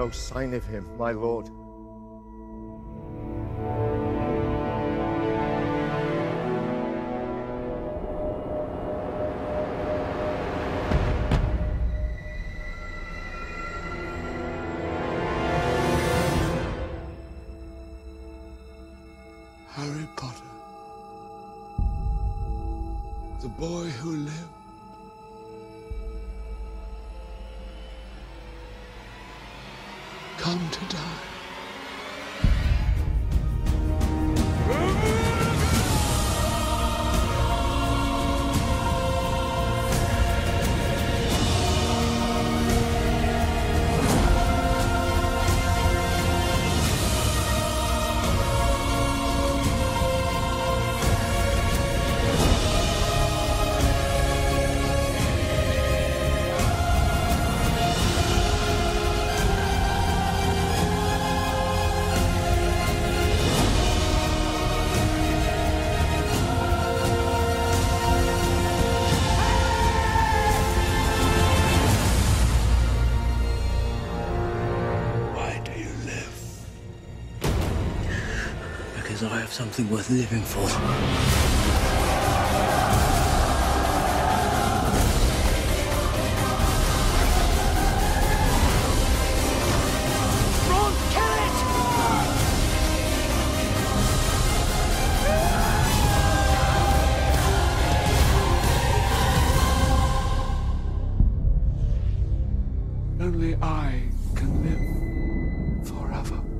no sign of him, my lord. Harry Potter, the boy who lived, come to die. Because I have something worth living for. Ron, kill it! Only I can live forever.